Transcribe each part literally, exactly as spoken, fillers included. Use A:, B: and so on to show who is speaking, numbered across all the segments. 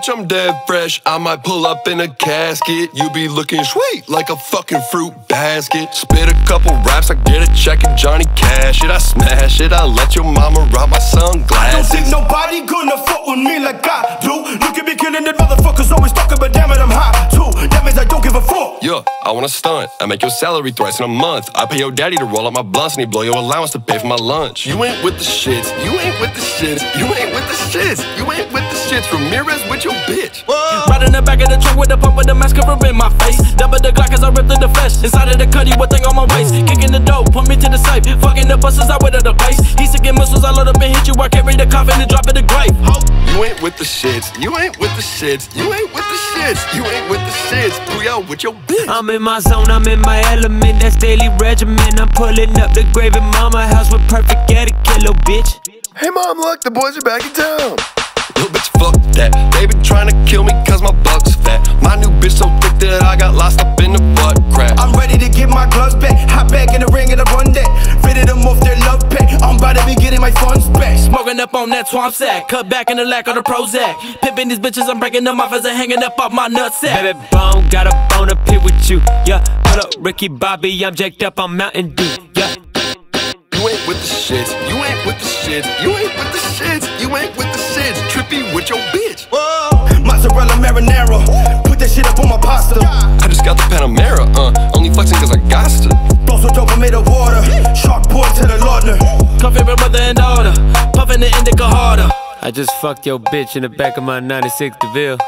A: bitch, I'm dead fresh. I might pull up in a casket. You be looking sweet like a fucking fruit basket. Spit a couple raps, I get a check and Johnny Cash it. I smash it, I let your mama rob my sunglasses.
B: I don't think nobody gonna fuck with me like I do. You can be killing the motherfuckers always talking, but damn it, I'm hot too. That means I don't give a fuck.
A: Yeah, I wanna stunt. I make your salary thrice in a month. I pay your daddy to roll up my blunts and he blow your allowance to pay for my lunch. You ain't with the shits, you ain't with the shits, you ain't with the shits, you ain't with the shits. Ramirez with your bitch.
C: Right in the back of the truck with the pump with the mask covering my face. Double the Glock as I rip through the flesh. Inside of the cutty, one thing on my waist. Kicking the dope, put me to the safe. Fucking the buses out with the place. He's sick missiles, I load up and hit you. I carry the coffin and drop in the grave.
A: You ain't with the shits, you ain't with the shits, you ain't with the shits, you ain't with the shits. Booyah with your bitch.
D: I'm in my zone, I'm in my element. That's daily regimen. I'm pulling up the grave at mama house with perfect etiquette, little bitch.
A: Hey mom, look, the boys are back in town. Little bitch, fuck that. They been trying to kill me cause my buck's fat. My new bitch so thick that I got lost up in the butt crack.
B: I'm ready to get my gloves back. Hop back in the ring and I run that. Fitted them off their love pack. I'm about to be getting my funds back.
C: Smoking up on that swamp sack. Cut back in the lack of the Prozac. Pimping these bitches, I'm breaking them off as I'm hanging up off my nutsack.
D: Baby bone, got a bone up here with you. Yeah, hold up, Ricky Bobby, I'm jacked up on Mountain Dew. Yeah.
A: You ain't with the shits, you ain't with the shits, you ain't with the shits, you ain't with the shits. Trippy with your bitch.
B: Whoa. Mozzarella marinara, put that shit up on my pasta.
A: I just got the Panamera, uh, only flexing cause I got to.
B: Blow so dope I made of water, shark boy to the Lordner.
C: Come favorite mother and daughter, puffin' the indica harder.
D: I just fucked your bitch in the back of my ninety-six DeVille.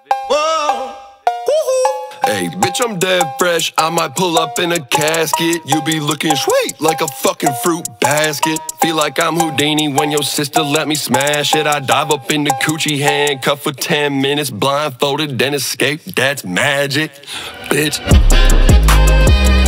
B: Whoa.
A: Hey, bitch, I'm dead fresh. I might pull up in a casket. You be looking sweet like a fucking fruit basket. Feel like I'm Houdini when your sister let me smash it. I dive up in the coochie, handcuffed for ten minutes, blindfolded, then escape. That's magic, bitch.